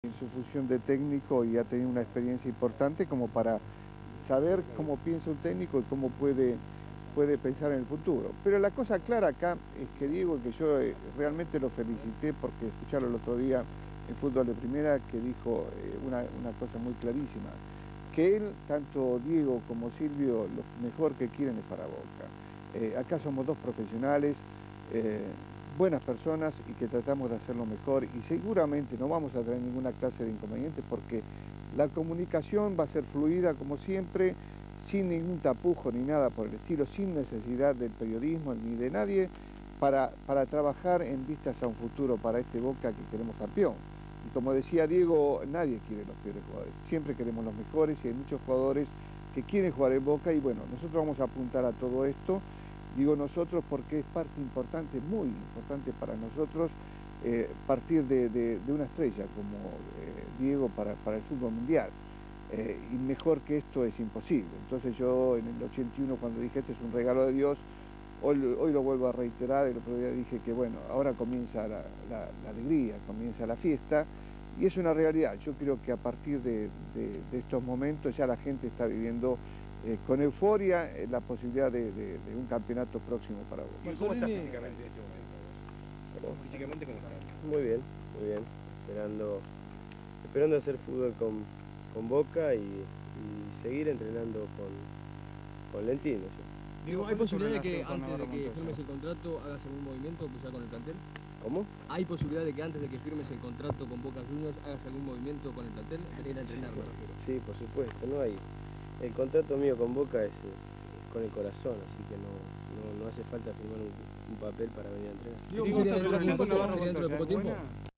en su función de técnico y ha tenido una experiencia importante como para saber cómo piensa un técnico y cómo puede pensar en el futuro. Pero la cosa clara acá es que Diego, que yo realmente lo felicité porque escucharon el otro día en Fútbol de Primera, que dijo una cosa muy clarísima, que él, tanto Diego como Silvio, lo mejor que quieren es para Boca. Acá somos dos profesionales, buenas personas y que tratamos de hacerlo mejor y seguramente no vamos a tener ninguna clase de inconvenientes porque la comunicación va a ser fluida como siempre, sin ningún tapujo ni nada por el estilo, sin necesidad del periodismo ni de nadie para trabajar en vistas a un futuro para este Boca que queremos campeón. Y como decía Diego, nadie quiere los peores jugadores, siempre queremos los mejores y hay muchos jugadores que quieren jugar en Boca y bueno, nosotros vamos a apuntar a todo esto. Digo nosotros porque es parte importante, muy importante para nosotros, partir de una estrella como Diego para el fútbol mundial. Y mejor que esto es imposible. Entonces yo en el 81 cuando dije este es un regalo de Dios, hoy lo vuelvo a reiterar, el otro día dije que bueno, ahora comienza la alegría, comienza la fiesta, y es una realidad. Yo creo que a partir de estos momentos ya la gente está viviendo con euforia la posibilidad de un campeonato próximo para vos. ¿Y cómo estás físicamente en este momento vos? ¿Físicamente cómo estás? Muy bien, esperando hacer fútbol con Boca y seguir entrenando con Lentino. Digo, ¿hay posibilidad de que antes de que firmes el contrato hagas algún movimiento ya con el plantel? ¿Cómo? ¿Hay posibilidad de que antes de que firmes el contrato con Boca Juniors hagas algún movimiento con el plantel? De ir a entrenar, me refiero. Sí, por supuesto, no hay. El contrato mío con Boca es con el corazón, así que no hace falta firmar un papel para venir a entrenar. ¿Sería dentro de poco tiempo?